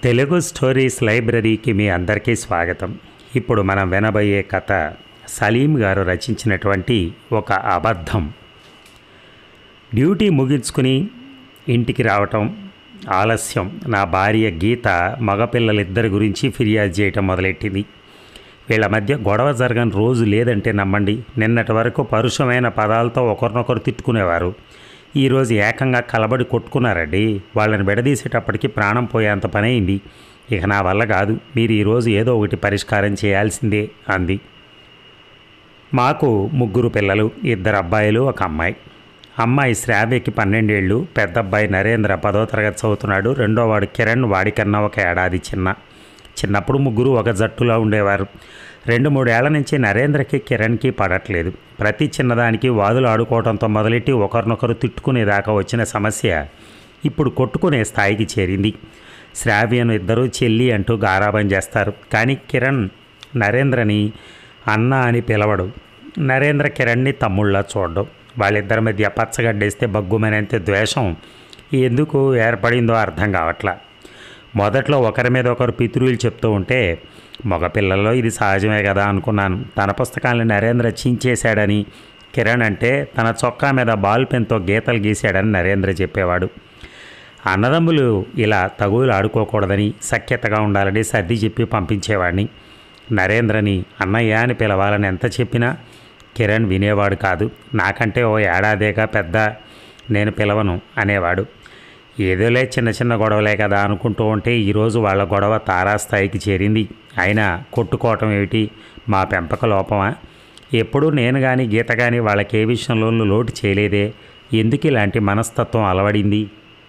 Telugu stories లైబ్రరీకి మీ అందరికీ స్వాగతం. ఇప్పుడు మనం వినబోయే కథ సలీం గారు రచించినటువంటి ఒక అబద్ధం. డ్యూటీ ముగించుకుని ఇంటికి రావటం ఆలస్యం నా భార్య గీత మగపిల్లలిద్దరి గురించి ఫిర్యాదు చేయటం మొదలెట్టింది. వీళ్ళ మధ్య గొడవ జరగని రోజు లేదంటే నమ్మండి. నిన్నటి వరకు పరుషమైన పదాలతో ఒకరినొకరు తిట్టుకునేవారు. ఈరోజు ఏకంగా కలబడి కొట్టుకున్నారండి. వాళ్ళని విడదీసేటప్పటికి ప్రాణం పోయేంత పని అయింది. ఇక నా వల్ల కాదు, మీరు ఈరోజు ఏదో ఒకటి పరిష్కారం చేయాల్సిందే అంది. మాకు 3 పిల్లలు, 2 అబ్బాయిలు, 1 అమ్మాయి. అమ్మాయి శ్రావ్యకి 12 ఏళ్ళు, పెద్ద అబ్బాయి నరేంద్ర 10వ తరగతి చదువుతున్నాడు. రెండోవాడు కిరణ్, వాడికన్నా 1 ఏడాది చిన్నప్పుడు 3 ఒక జట్టులో ఉండేవారు. 2-3 ఏళ్ల నుంచి నరేంద్రకి కిరణ్కి పడట్లేదు. ప్రతి చిన్నదానికి వాదులు ఆడుకోవడంతో మొదలెట్టి ఒకరినొకరు తిట్టుకునేదాకా వచ్చిన సమస్య ఇప్పుడు కొట్టుకునే స్థాయికి చేరింది. శ్రావ్యను ఇద్దరూ చెల్లి అంటూ గారాబం చేస్తారు. కానీ కిరణ్ నరేంద్రని అన్న అని పిలవడు. నరేంద్ర కిరణ్ని తమ్ముళ్ళ చూడడం. వాళ్ళిద్దరి మధ్య పచ్చగడ్డేస్తే బగ్గుమనేంత ద్వేషం ఎందుకు ఏర్పడిందో అర్థం కావట్లా. మొదట్లో ఒకరి మీద ఒకరు పితృలు చెప్తూ ఉంటే మగపిల్లల్లో ఇది సహజమే కదా అనుకున్నాను. తన పుస్తకాలను నరేంద్ర చించేశాడని, కిరణ్ అంటే తన చొక్కా మీద బాల్ పెన్తో గీతలు గీశాడని నరేంద్ర చెప్పేవాడు. అన్నదమ్ములు ఇలా తగులు ఆడుకోకూడదని, సఖ్యతగా ఉండాలని సర్ది చెప్పి పంపించేవాడిని. నరేంద్రని అన్నయ్య అని పిలవాలని ఎంత చెప్పినా కిరణ్ వినేవాడు కాదు. నాకంటే ఓ ఏడాదేగా పెద్ద, నేను పిలవను అనేవాడు. ఏదోలే చిన్న చిన్న గొడవలే కదా అనుకుంటూ ఉంటే ఈరోజు వాళ్ళ గొడవ తారాస్థాయికి చేరింది. అయినా కొట్టుకోవటం ఏమిటి, మా పెంపక లోపమా? ఎప్పుడూ నేను కానీ గీత కానీ వాళ్ళకి ఏ విషయంలోనూ లోటు చేయలేదే. ఎందుకు ఇలాంటి మనస్తత్వం అలవడింది?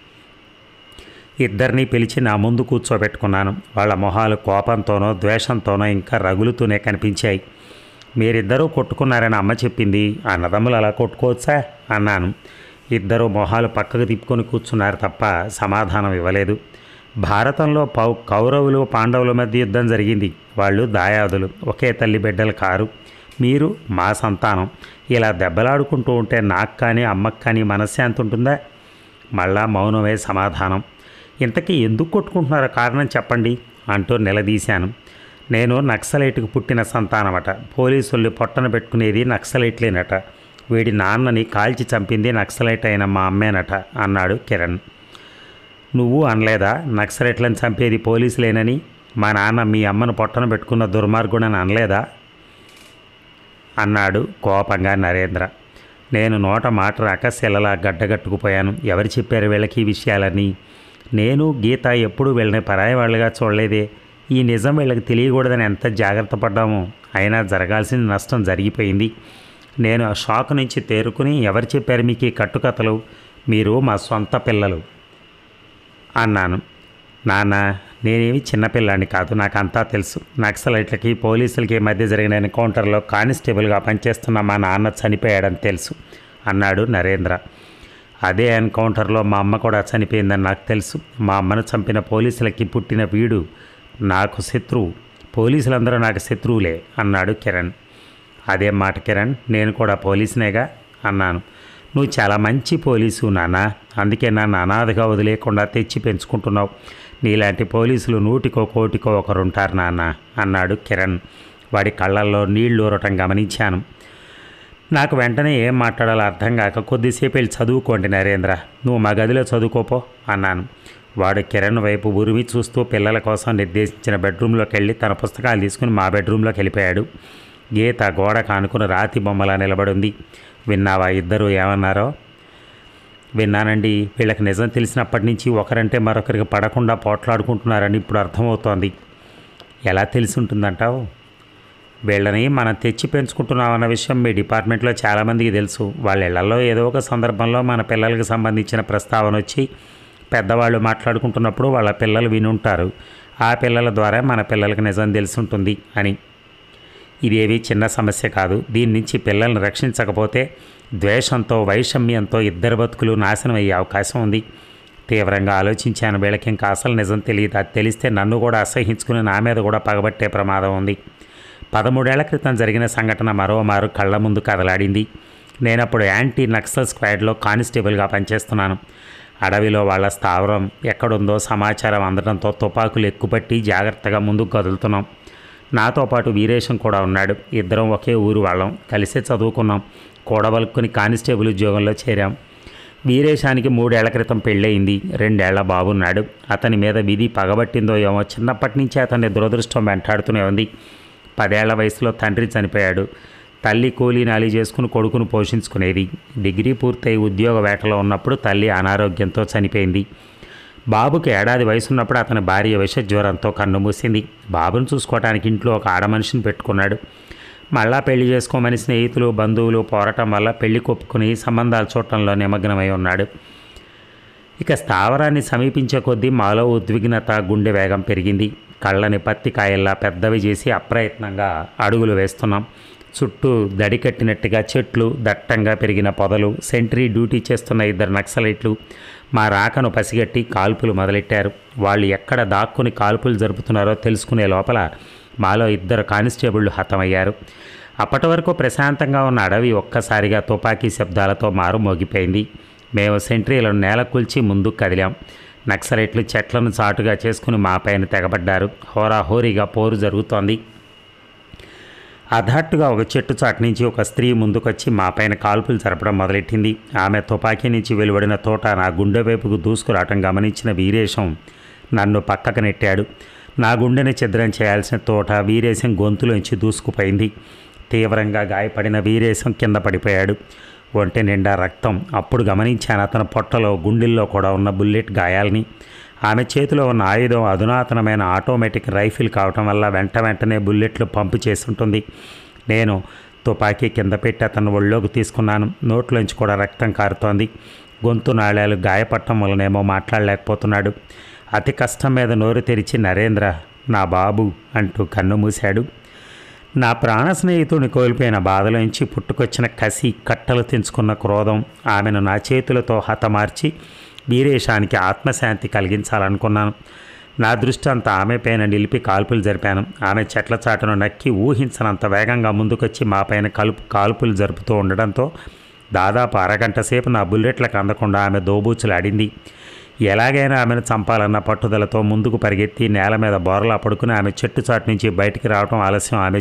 ఇద్దరినీ పిలిచి నా ముందు కూర్చోబెట్టుకున్నాను. వాళ్ళ మొహాలు కోపంతోనో ద్వేషంతోనో ఇంకా రగులుతూనే కనిపించాయి. మీరిద్దరూ కొట్టుకున్నారని అమ్మ చెప్పింది. అన్నదమ్ములు అలా కొట్టుకోవచ్చా అన్నాను. ఇద్దరు మొహాలు పక్కకు తిప్పుకొని కూర్చున్నారు తప్ప సమాధానం ఇవ్వలేదు. భారతంలో కౌరవులు పాండవుల మధ్య యుద్ధం జరిగింది. వాళ్ళు దాయాదులు, ఒకే తల్లి బిడ్డలు కారు. మీరు మా సంతానం. ఇలా దెబ్బలాడుకుంటూ ఉంటే నాకు కానీ అమ్మకు కానీ మనశ్శాంతి ఉంటుందా? మళ్ళా మౌనమే సమాధానం. ఇంతకీ ఎందుకు కొట్టుకుంటున్నారో కారణం చెప్పండి అంటూ నిలదీశాను. నేను నక్సలైట్కు పుట్టిన సంతానమట. పోలీసుల్ని పొట్టన పెట్టుకునేది నక్సలైట్లేనట. వీడి నాన్నని కాల్చి చంపింది నక్సలైట్ అయిన మా అమ్మేనట అన్నాడు కిరణ్. నువ్వు అనలేదా నక్సలైట్లను చంపేది పోలీసులేనని? మా నాన్న మీ అమ్మను పొట్టన పెట్టుకున్న దుర్మార్గుడని అనలేదా అన్నాడు కోపంగా నరేంద్ర. నేను నోట మాట రాక శిలలా గడ్డగట్టుకుపోయాను. ఎవరు చెప్పారు వీళ్ళకి ఈ విషయాలని? నేను గీత ఎప్పుడూ వీళ్ళని పరాయి వాళ్ళగా చూడలేదే. ఈ నిజం వీళ్ళకి తెలియకూడదని ఎంత జాగ్రత్త పడ్డామో అయినా జరగాల్సిన నష్టం జరిగిపోయింది. నేను ఆ షాక్ నుంచి తేరుకుని, ఎవరు చెప్పారు మీకు ఈ కట్టుకథలు? మీరు మా సొంత పిల్లలు అన్నాను. నాన్న, నేనేమి చిన్నపిల్లాన్ని కాదు, నాకు అంతా తెలుసు. నక్సలైట్లకి పోలీసులకి మధ్య జరిగిన ఎన్కౌంటర్లో కానిస్టేబుల్గా పనిచేస్తున్న మా నాన్న చనిపోయాడని తెలుసు అన్నాడు నరేంద్ర. అదే ఎన్కౌంటర్లో మా అమ్మ కూడా చనిపోయిందని నాకు తెలుసు. మా అమ్మను చంపిన పోలీసులకి పుట్టిన వీడు నాకు శత్రువు. పోలీసులందరూ నాకు శత్రువులే అన్నాడు కిరణ్. అదేం మాట కిరణ్, నేను కూడా పోలీసునేగా అన్నాను. నువ్వు చాలా మంచి పోలీసు నాన్న, అందుకే నన్ను అనాథగా వదిలేకుండా తెచ్చి పెంచుకుంటున్నావు. నీలాంటి పోలీసులు 100కో 1,00,00,000 ఒకరుంటారు నాన్న అన్నాడు కిరణ్. వాడి కళ్ళల్లో నీళ్లు ఊరటం గమనించాను. నాకు వెంటనే ఏం మాట్లాడాలో అర్థం కాక, కొద్దిసేపు వెళ్ళి చదువుకోండి నరేంద్ర, నువ్వు మా గదిలో చదువుకోపో అన్నాను. వాడు కిరణ్ వైపు ఉరిమి చూస్తూ పిల్లల కోసం నిర్దేశించిన బెడ్రూమ్లోకి వెళ్ళి తన పుస్తకాలు తీసుకుని మా బెడ్రూమ్లోకి వెళ్ళిపోయాడు. గీత గోడ కానుకుని రాతి బొమ్మలా నిలబడింది. విన్నావా ఇద్దరు ఏమన్నారో? విన్నానండి. వీళ్ళకి నిజం తెలిసినప్పటి నుంచి ఒకరంటే మరొకరికి పడకుండా పోట్లాడుకుంటున్నారని ఇప్పుడు అర్థమవుతోంది. ఎలా తెలిసి ఉంటుందంటావు? వీళ్ళని మనం తెచ్చి పెంచుకుంటున్నామన్న విషయం మీ డిపార్ట్మెంట్లో చాలామందికి తెలుసు. వాళ్ళ ఇళ్లలో ఏదో ఒక సందర్భంలో మన పిల్లలకు సంబంధించిన ప్రస్తావన వచ్చి పెద్దవాళ్ళు మాట్లాడుకుంటున్నప్పుడు వాళ్ళ పిల్లలు వినుంటారు. ఆ పిల్లల ద్వారా మన పిల్లలకు నిజం తెలిసి ఉంటుంది అని. ఇదేవి చిన్న సమస్య కాదు. దీని నుంచి పిల్లల్ని రక్షించకపోతే ద్వేషంతో వైషమ్యంతో ఇద్దరు బతుకులు నాశనం అయ్యే అవకాశం ఉంది. తీవ్రంగా ఆలోచించాను. వీళ్ళకి ఇంకా అసలు నిజం తెలియదు. అది తెలిస్తే నన్ను కూడా అసహించుకుని నా మీద కూడా పగబట్టే ప్రమాదం ఉంది. 13 ఏళ్ల క్రితం జరిగిన సంఘటన మరోమారు కళ్ళ ముందు కదలాడింది. నేనప్పుడు యాంటీ నక్సల్ స్క్వాడ్లో కానిస్టేబుల్గా పనిచేస్తున్నాను. అడవిలో వాళ్ళ స్థావరం ఎక్కడుందో సమాచారం అందడంతో తుపాకులు ఎక్కుపట్టి జాగ్రత్తగా ముందుకు కదులుతున్నాం. నాతో పాటు వీరేశం కూడా ఉన్నాడు. ఇద్దరం ఒకే ఊరు వాళ్ళం, కలిసే చదువుకున్నాం. కూడబలుక్కుని కానిస్టేబుల్ ఉద్యోగంలో చేరాం. వీరేశానికి 3 ఏళ్ల క్రితం పెళ్ళయింది. 2 ఏళ్ల బాబున్నాడు. అతని మీద విధి పగబట్టిందో ఏమో చిన్నప్పటి నుంచి అతన్ని దురదృష్టం వెంటాడుతూనే ఉంది. 10 ఏళ్ల వయసులో తండ్రి చనిపోయాడు. తల్లి కూలీ నాలి చేసుకుని కొడుకును పోషించుకునేది. డిగ్రీ పూర్తయి ఉద్యోగ వేటలో ఉన్నప్పుడు తల్లి అనారోగ్యంతో చనిపోయింది. బాబుకి ఏడాది వయసున్నప్పుడు అతని భార్య విషజ్వరంతో కన్నుమూసింది. బాబును చూసుకోవడానికి ఇంట్లో ఒక ఆడమనిషిని పెట్టుకున్నాడు. మళ్ళా పెళ్లి చేసుకోమని స్నేహితులు బంధువులు పోరాటం వల్ల పెళ్లి కొప్పుకుని సంబంధాలు చూడటంలో నిమగ్నమై ఉన్నాడు. ఇక స్థావరాన్ని సమీపించే కొద్దీ మాలో ఉద్విగ్నత, గుండె వేగం పెరిగింది. కళ్ళని పత్తికాయల్లా పెద్దవి చేసి అప్రయత్నంగా అడుగులు వేస్తున్నాం. చుట్టూ దడి కట్టినట్టుగా చెట్లు, దట్టంగా పెరిగిన పొదలు, సెంట్రీ డ్యూటీ చేస్తున్న 2 నక్సలైట్లు మా రాకను పసిగట్టి కాల్పులు మొదలెట్టారు. వాళ్ళు ఎక్కడ దాక్కుని కాల్పులు జరుపుతున్నారో తెలుసుకునే లోపల మాలో 2 కానిస్టేబుళ్లు హతమయ్యారు. అప్పటి వరకు ప్రశాంతంగా ఉన్న అడవి ఒక్కసారిగా తుపాకీ శబ్దాలతో మారుమోగిపోయింది. మేము సెంట్రీలను నేల కూల్చి ముందుకు కదిలాం. నక్సలైట్లు చెట్లను చాటుగా చేసుకుని మా పైన తెగబడ్డారు. హోరాహోరీగా పోరు జరుగుతోంది. హఠాత్తుగా ఒక చెట్టు చాటు నుంచి ఒక స్త్రీ ముందుకొచ్చి మా పైన కాల్పులు జరపడం మొదలెట్టింది. ఆమె తుపాకీ నుంచి వెలువడిన తోట నా గుండె వైపుకు దూసుకురావటం గమనించిన వీరేశం నన్ను పక్కకు నెట్టాడు. నా గుండెని ఛిద్రం చేయాల్సిన తోట వీరేశం గొంతులోంచి దూసుకుపోయింది. తీవ్రంగా గాయపడిన వీరేశం కింద పడిపోయాడు. ఒంటి నిండా రక్తం. అప్పుడు గమనించాను అతని పొట్టలో, గుండెల్లో కూడా ఉన్న బుల్లెట్ గాయాలని. ఆమె చేతిలో ఉన్న ఆయుధం అధునాతనమైన ఆటోమేటిక్ రైఫిల్ కావటం వల్ల వెంటనే బుల్లెట్లు పంపు చేసుంటుంది. నేను తుపాకీ కింద పెట్టి అతను ఒళ్ళోకి తీసుకున్నాను. నోట్లోంచి కూడా రక్తం కారుతోంది. గొంతు నాళాలు గాయపడటం వలనేమో మాట్లాడలేకపోతున్నాడు. అతి కష్టం మీద నోరు తెరిచి నరేంద్ర, నా బాబు అంటూ కన్ను మూశాడు. నా ప్రాణ స్నేహితుడిని కోల్పోయిన బాధలోంచి పుట్టుకొచ్చిన కసి, కట్టలు తెంచుకున్న క్రోధం ఆమెను నా చేతులతో హతమార్చి వీరేశానికి ఆత్మశాంతి కలిగించాలనుకున్నాను. నా దృష్టి అంతా ఆమె పైన నిలిపి కాల్పులు జరిపాను. ఆమె చెట్ల చాటును నక్కి ఊహించనంత వేగంగా ముందుకొచ్చి మా పైన కాల్పులు జరుపుతూ ఉండడంతో దాదాపు అరగంట సేపు నా బుల్లెట్లకు అందకుండా ఆమె దోబూచులాడింది. ఎలాగైనా ఆమెను చంపాలన్న పట్టుదలతో ముందుకు పరిగెత్తి నేల మీద బోరలా పడుకుని ఆమె చెట్టు చాటు నుంచి బయటికి రావడం ఆలస్యం. ఆమె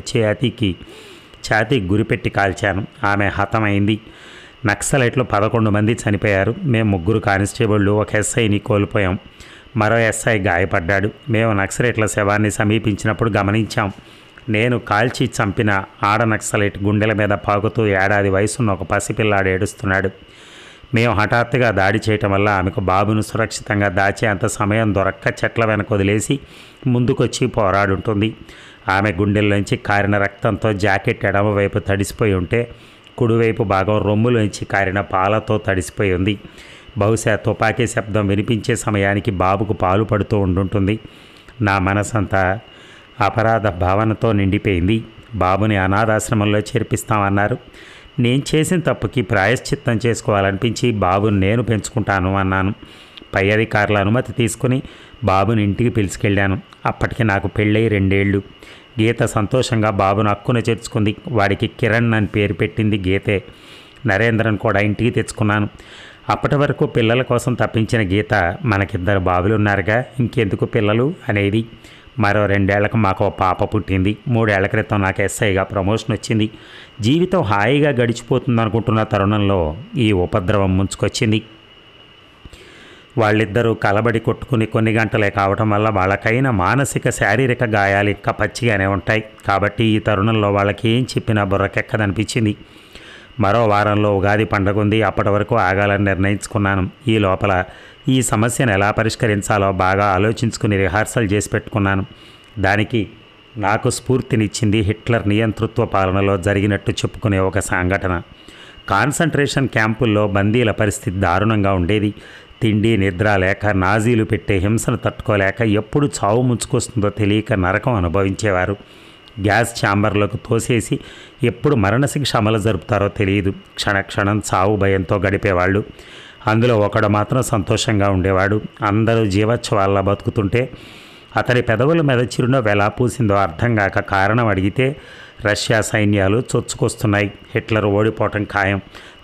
ఛాతీకి గురిపెట్టి కాల్చాను. ఆమె హతమైంది. నక్సలైట్లు 11 మంది చనిపోయారు. మేము 3 కానిస్టేబుళ్ళు, ఒక ఎస్ఐని కోల్పోయాం. మరో ఎస్ఐ గాయపడ్డాడు. మేము నక్సలైట్ల శవాన్ని సమీపించినప్పుడు గమనించాం. నేను కాల్చి చంపిన ఆడ నక్సలైట్ గుండెల మీద పాకుతూ ఏడాది వయసున్న ఒక పసిపిల్లాడు ఏడుస్తున్నాడు. మేము హఠాత్తుగా దాడి చేయటం వల్ల ఆమెకు బాబును సురక్షితంగా దాచే అంత సమయం దొరక్క చెట్ల వెనక వదిలేసి ముందుకొచ్చి పోరాడుంటుంది. ఆమె గుండెల్లోంచి కారిన రక్తంతో జాకెట్ ఎడమ వైపు తడిసిపోయి ఉంటే కుడివైపు భాగం రొమ్ములోంచి కారిన పాలతో తడిసిపోయి ఉంది. బహుశా తుపాకీ శబ్దం వినిపించే సమయానికి బాబుకు పాలు పడుతూ ఉండుంటుంది. నా మనసంతా అపరాధ భావనతో నిండిపోయింది. బాబుని అనాథాశ్రమంలో చేర్పిస్తామన్నారు. నేను చేసిన తప్పుకి ప్రాయశ్చిత్తం చేసుకోవాలనిపించి బాబుని నేను పెంచుకుంటాను అన్నాను. పై అధికారుల అనుమతి తీసుకుని బాబుని ఇంటికి పిలుచుకెళ్ళాను. అప్పటికి నాకు పెళ్ళై 2 ఏళ్ళు. గీత సంతోషంగా బాబును హక్కున చేర్చుకుంది. వాడికి కిరణ్ అని పేరు పెట్టింది గీతే. నరేంద్రన్ కూడా ఇంటికి తెచ్చుకున్నాను. అప్పటి వరకు పిల్లల కోసం తప్పించిన గీత మనకిద్దరు బాబులు ఉన్నారుగా, ఇంకెందుకు పిల్లలు అనేది. మరో 2 ఏళ్లకు మాకు పాప పుట్టింది. 3 ఏళ్ల క్రితం నాకు ఎస్ఐగా ప్రమోషన్ వచ్చింది. జీవితం హాయిగా గడిచిపోతుంది అనుకుంటున్న తరుణంలో ఈ ఉపద్రవం ముంచుకొచ్చింది. వాళ్ళిద్దరూ కలబడి కొట్టుకుని కొన్ని గంటలే కావటం వల్ల వాళ్ళకైన మానసిక శారీరక గాయాలు ఇంకా పచ్చిగానే ఉంటాయి. కాబట్టి ఈ తరుణంలో వాళ్ళకి ఏం చెప్పినా బుర్రకెక్కదనిపించింది. మరో వారంలో ఉగాది పండగ ఉంది. అప్పటి వరకు ఆగాలని నిర్ణయించుకున్నాను. ఈ లోపల ఈ సమస్యను ఎలా పరిష్కరించాలో బాగా ఆలోచించుకుని రిహార్సల్ చేసి పెట్టుకున్నాను. దానికి నాకు స్ఫూర్తినిచ్చింది హిట్లర్ నియంతృత్వ పాలనలో జరిగినట్టు చెప్పుకునే ఒక సంఘటన. కాన్సంట్రేషన్ క్యాంపుల్లో బందీల పరిస్థితి దారుణంగా ఉండేది. తిండి నిద్ర లేక, నాజీలు పెట్టే హింసను తట్టుకోలేక ఎప్పుడు చావు ముంచుకొస్తుందో తెలియక నరకం అనుభవించేవారు. గ్యాస్ ఛాంబర్లకు తోసేసి ఎప్పుడు మరణశిక్ష అమలు జరుపుతారో తెలియదు. క్షణక్షణం చావు భయంతో గడిపేవాళ్ళు. అందులో ఒకడు మాత్రం సంతోషంగా ఉండేవాడు. అందరూ జీవోత్సవాల్లా బతుకుతుంటే అతని పెదవుల మీద చిరునవ్వు ఎలా పూసిందో అర్థం కాక కారణం అడిగితే రష్యా సైన్యాలు చొచ్చుకొస్తున్నాయి, హిట్లర్ ఓడిపోవటం ఖాయం,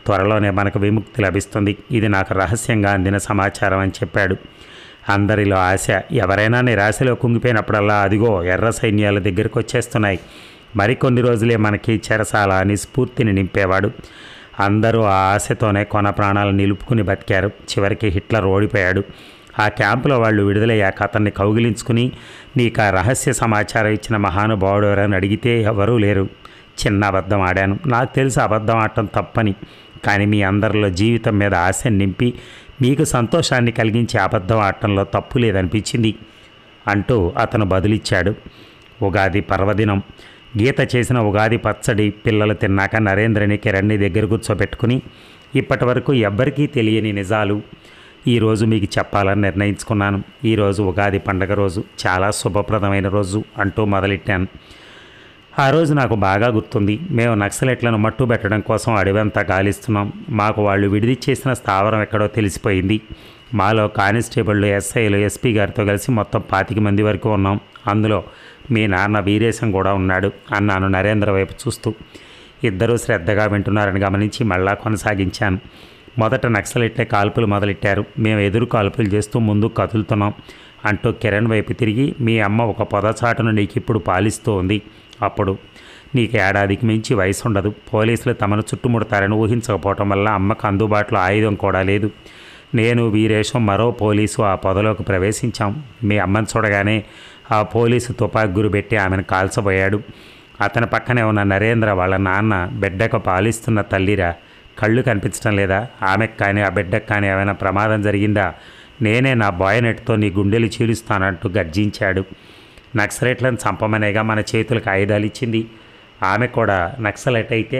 త్వరలోనే మనకు విముక్తి లభిస్తుంది. ఇది నాకు రహస్యంగా అందిన సమాచారం అని చెప్పాడు. అందరిలో ఆశ. ఎవరైనా నిరాశలో కుంగిపోయినప్పుడల్లా అదిగో ఎర్ర సైన్యాల దగ్గరికి వచ్చేస్తున్నాయి, మరికొన్ని రోజులే మనకి చెరసాల అని స్ఫూర్తిని నింపేవాడు. అందరూ ఆ ఆశతోనే కొన ప్రాణాలు నిలుపుకుని బతికారు. చివరికి హిట్లర్ ఓడిపోయాడు. ఆ క్యాంపులో వాళ్ళు విడుదలయ్యాక అతన్ని కౌగిలించుకుని నీకు ఆ రహస్య సమాచారం ఇచ్చిన మహానుభావుడు ఎవరని అడిగితే ఎవరూ లేరు. చిన్న అబద్ధం ఆడాను. నాకు తెలుసు అబద్ధం ఆడటం తప్పని, కానీ మీ అందరిలో జీవితం మీద ఆశని నింపి మీకు సంతోషాన్ని కలిగించే అబద్ధం ఆడటంలో తప్పు లేదనిపించింది అంటూ అతను బదులిచ్చాడు. ఉగాది పర్వదినం. గీత చేసిన ఉగాది పచ్చడి పిల్లలు తిన్నాక నరేంద్రని కిరణ్ని దగ్గర కూర్చోబెట్టుకుని ఇప్పటి వరకు ఎవ్వరికీ తెలియని నిజాలు ఈరోజు మీకు చెప్పాలని నిర్ణయించుకున్నాను. ఈరోజు ఉగాది పండగ రోజు, చాలా శుభప్రదమైన రోజు అంటూ మొదలెట్టాను. ఆ రోజు నాకు బాగా గుర్తుంది. మేము నక్సలెట్లను మట్టు పెట్టడం కోసం అడవంతా గాలిస్తున్నాం. మాకు వాళ్ళు విడిది చేసిన స్థావరం ఎక్కడో తెలిసిపోయింది. మాలో కానిస్టేబుళ్ళు, ఎస్ఐలు, ఎస్పీ గారితో కలిసి మొత్తం 25 మంది వరకు ఉన్నాం. అందులో మీ నాన్న వీరేశం కూడా ఉన్నాడు అన్నాను నరేంద్ర వైపు చూస్తూ. ఇద్దరూ శ్రద్ధగా వింటున్నారని గమనించి మళ్ళా కొనసాగించాను. మొదట నక్సలెట్లే కాల్పులు మొదలెట్టారు. మేము ఎదురు కాల్పులు చేస్తూ ముందుకు కదులుతున్నాం అంటూ కిరణ్ వైపు తిరిగి మీ అమ్మ ఒక పొదచాటును నీకు ఇప్పుడు పాలిస్తూ ఉంది. అప్పుడు నీకు ఏడాదికి మించి వయసు ఉండదు. పోలీసులు తమను చుట్టుముడతారని ఊహించకపోవటం వల్ల అమ్మకు అందుబాటులో ఆయుధం కూడా లేదు. నేను వీరేశం మరో పోలీసు ఆ పొదలోకి ప్రవేశించాం. మీ అమ్మని చూడగానే ఆ పోలీసు తుపాకి గురిపెట్టి ఆమెను కాల్చబోయాడు. అతని పక్కనే ఉన్న నరేంద్ర వాళ్ళ నాన్న బిడ్డకు పాలిస్తున్న తల్లిరా, కళ్ళు కనిపించడం లేదా? ఆమెకు కానీ ఆ బిడ్డకు కానీ ఏమైనా ప్రమాదం జరిగిందా? నేనే నా బాయ్నెట్తో నీ గుండెలు చీలుస్తానంటూ గర్జించాడు. నక్సలెట్లను చంపమనేగా మన చేతులకు ఆయుధాలు ఇచ్చింది. ఆమె కూడా నక్సలెట్ అయితే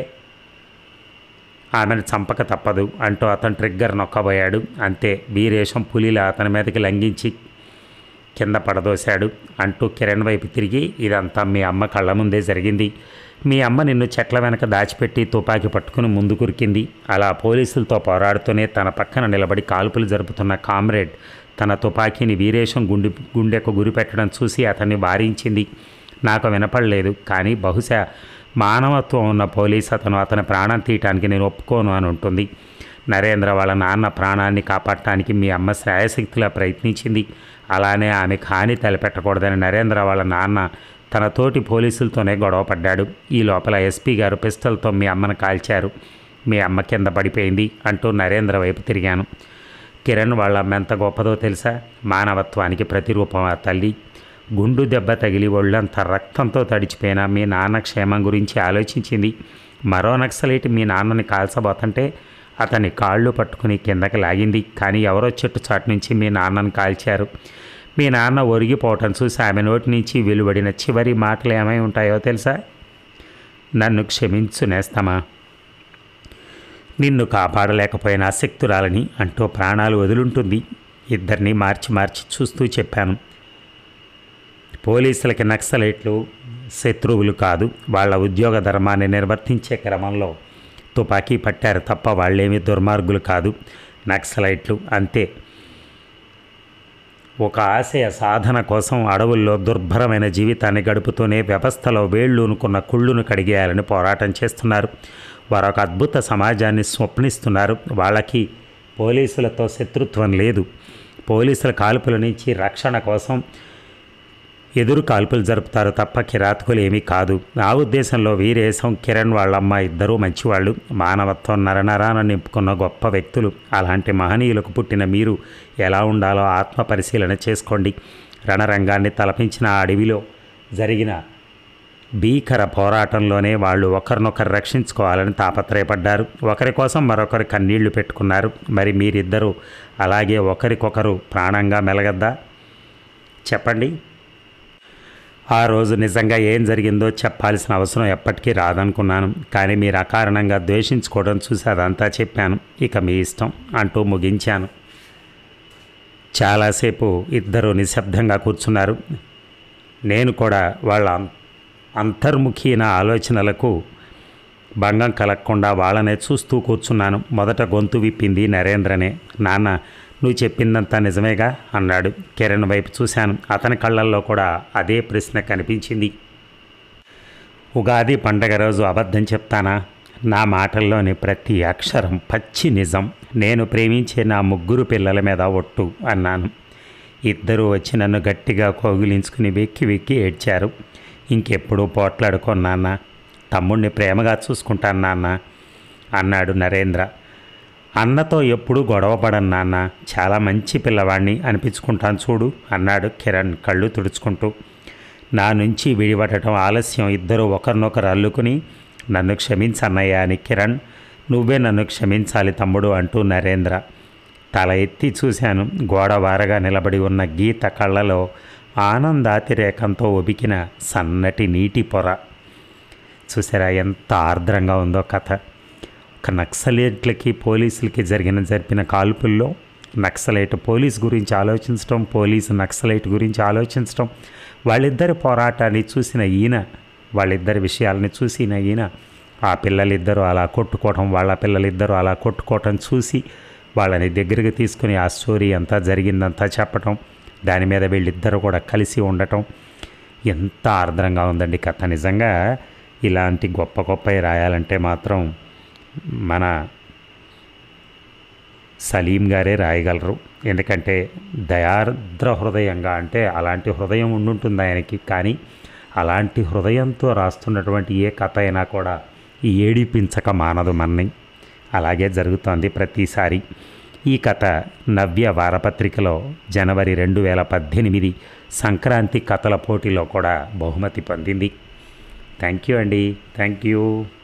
ఆమెను చంపక తప్పదు అంటూ అతను ట్రిగ్గర్ నొక్కబోయాడు. అంతే, వీరేశం పులిలా అతని మీదకి లంఘించి కింద పడదోశాడు అంటూ కిరణ్ వైపు తిరిగి ఇదంతా మీ అమ్మ కళ్ళ ముందే జరిగింది. మీ అమ్మ నిన్ను చెట్ల వెనక దాచిపెట్టి తుపాకీ పట్టుకుని ముందు కురికింది. అలా పోలీసులతో పోరాడుతూనే తన పక్కన నిలబడి కాల్పులు జరుపుతున్న కామ్రేడ్ తన తుపాకీని వీరేశం గుండెకు గురిపెట్టడం చూసి అతన్ని వారించింది. నాకు వినపడలేదు, కానీ బహుశా మానవత్వం ఉన్న పోలీస్ అతని ప్రాణం తీయటానికి నేను ఒప్పుకోను అని ఉంటుంది. నరేంద్ర వాళ్ళ నాన్న ప్రాణాన్ని కాపాడటానికి మీ అమ్మ శ్రాయశక్తిలా ప్రయత్నించింది. అలానే ఆమె హాని తలపెట్టకూడదని నరేంద్ర వాళ్ళ నాన్న తన తోటి పోలీసులతోనే గొడవ పడ్డాడు. ఈ లోపల ఎస్పీ గారు పిస్టల్తో మీ అమ్మను కాల్చారు. మీ అమ్మ కింద పడిపోయింది అంటూ నరేంద్ర వైపు తిరిగాను. కిరణ్ వాళ్ళ అమ్మ ఎంత గొప్పదో తెలుసా? మానవత్వానికి ప్రతిరూపం ఆ తల్లి. గుండు దెబ్బ తగిలి ఒళ్ళంతా రక్తంతో తడిచిపోయిన మీ నాన్న క్షేమం గురించి ఆలోచించింది. మరో నక్సలైట్ మీ నాన్నని కాల్చబోతుంటే అతని కాళ్ళు పట్టుకుని కిందకి లాగింది. కానీ ఎవరో చెట్టు చాటు నుంచి మీ నాన్నను కాల్చారు. మీ నాన్న ఒరిగిపోవటం చూసి ఆమె నోటి నుంచి వెలువడిన చివరి మాటలు ఏమై ఉంటాయో తెలుసా? నన్ను క్షమించు నేస్తమా, నిన్ను కాపాడలేకపోయిన అశక్తురాలని అంటూ ప్రాణాలు వదులుంటుంది. ఇద్దరిని మార్చి మార్చి చూస్తూ చెప్పాను. పోలీసులకి నక్సలైట్లు శత్రువులు కాదు. వాళ్ళ ఉద్యోగ ధర్మాన్ని నిర్వర్తించే క్రమంలో తుపాకీ పట్టారు తప్ప వాళ్ళేమీ దుర్మార్గులు కాదు. నక్సలైట్లు అంతే, ఒక ఆశయ సాధన కోసం అడవుల్లో దుర్భరమైన జీవితాన్ని గడుపుతూనే వ్యవస్థలో వేళ్ళూనుకున్న కుళ్ళును కడిగేయాలని పోరాటం చేస్తున్నారు. వారొక అద్భుత సమాజాన్ని స్వప్నిస్తున్నారు. వాళ్ళకి పోలీసులతో శత్రుత్వం లేదు. పోలీసుల కాల్పుల నుంచి రక్షణ కోసం ఎదురు కాల్పులు జరుపుతారు తప్ప కిరాతకులు ఏమీ కాదు. నా ఉద్దేశంలో వీరేశం, కిరణ్ వాళ్ళమ్మ ఇద్దరూ మంచివాళ్ళు. మానవత్వం నరనరాన నింపుకున్న గొప్ప వ్యక్తులు. అలాంటి మహనీయులకు పుట్టిన మీరు ఎలా ఉండాలో ఆత్మ పరిశీలన చేసుకోండి. రణరంగాన్ని తలపించిన ఆ అడవిలో జరిగిన భీకర పోరాటంలోనే వాళ్ళు ఒకరినొకరు రక్షించుకోవాలని తాపత్రయపడ్డారు. ఒకరి కోసం మరొకరు కన్నీళ్లు పెట్టుకున్నారు. మరి మీరిద్దరూ అలాగే ఒకరికొకరు ప్రాణంగా మెలగద్దా? చెప్పండి. ఆ రోజు నిజంగా ఏం జరిగిందో చెప్పాల్సిన అవసరం ఎప్పటికీ రాదనుకున్నాను. కానీ మీరు అకారణంగా ద్వేషించుకోవడం చూసి అదంతా చెప్పాను. ఇక మీ ఇష్టం అంటూ ముగించాను. చాలాసేపు ఇద్దరు నిశ్శబ్దంగా కూర్చున్నారు. నేను కూడా వాళ్ళ అంతర్ముఖీన ఆలోచనలకు భంగం కలగకుండా వాళ్ళనే చూస్తూ కూర్చున్నాను. మొదట గొంతు విప్పింది నరేంద్రనే. నాన్న, నువ్వు చెప్పిందంతా నిజమేగా అన్నాడు. కిరణ్ వైపు చూశాను. అతని కళ్ళల్లో కూడా అదే ప్రశ్న కనిపించింది. ఉగాది పండగ రోజు అబద్ధం చెప్తానా? నా మాటల్లోని ప్రతి అక్షరం పచ్చి నిజం. నేను ప్రేమించే నా 3 పిల్లల మీద ఒట్టు అన్నాను. ఇద్దరూ వచ్చి నన్ను గట్టిగా కౌగిలించుకుని వెక్కి వెక్కి ఏడ్చారు. ఇంకెప్పుడూ పోట్లాడుకోను నాన్న, తమ్ముడిని ప్రేమగా చూసుకుంటాను నాన్న అన్నాడు నరేంద్ర. అన్నతో ఎప్పుడూ గొడవపడను నాన్న, చాలా మంచి పిల్లవాడిని అనిపించుకుంటాను చూడు అన్నాడు కిరణ్ కళ్ళు తుడుచుకుంటూ. నా నుంచి విడిపడటం ఆలస్యం. ఇద్దరూ ఒకరినొకరు అల్లుకుని నన్ను క్షమించన్నయ్యా అని కిరణ్, నువ్వే నన్ను క్షమించాలి తమ్ముడు అంటూ నరేంద్ర. తల ఎత్తి చూశాను. గోడ వారగా నిలబడి ఉన్న గీత కళ్ళలో ఆనందాతిరేకంతో ఒబికిన సన్నటి నీటి పొర. చూసారా ఎంత ఆర్ద్రంగా ఉందో కథ. ఒక నక్సలైట్లకి పోలీసులకి జరిపిన కాల్పుల్లో నక్సలైట్ పోలీస్ గురించి ఆలోచించడం, పోలీసు నక్సలైట్ గురించి ఆలోచించడం, వాళ్ళిద్దరి పోరాటాన్ని చూసిన ఈయన, వాళ్ళిద్దరి విషయాలని చూసిన ఈయన ఆ పిల్లలిద్దరూ అలా కొట్టుకోవటం, వాళ్ళ పిల్లలిద్దరూ అలా కొట్టుకోవటం చూసి వాళ్ళని దగ్గరికి తీసుకుని ఆ స్టోరీ అంతా జరిగిందంతా చెప్పటం, దాని మీద వీళ్ళిద్దరూ కూడా కలిసి ఉండటం ఎంత ఆర్ద్రంగా ఉందండి కథ. నిజంగా ఇలాంటి గొప్ప గొప్పవి రాయాలంటే మాత్రం మన సలీం గారే రాయగలరు. ఎందుకంటే దయార్ద్ర హృదయంగా, అంటే అలాంటి హృదయం ఉండుంటుంది ఆయనకి. కానీ అలాంటి హృదయంతో రాస్తున్నటువంటి ఏ కథ అయినా కూడా ఏడిపించక మానదు మన్ని. అలాగే జరుగుతోంది ప్రతిసారి. ఈ కథ నవ్య వారపత్రికలో జనవరి 2018 సంక్రాంతి కథల పోటీలో కూడా బహుమతి పొందింది. థ్యాంక్ యూ అండి, థ్యాంక్ యూ.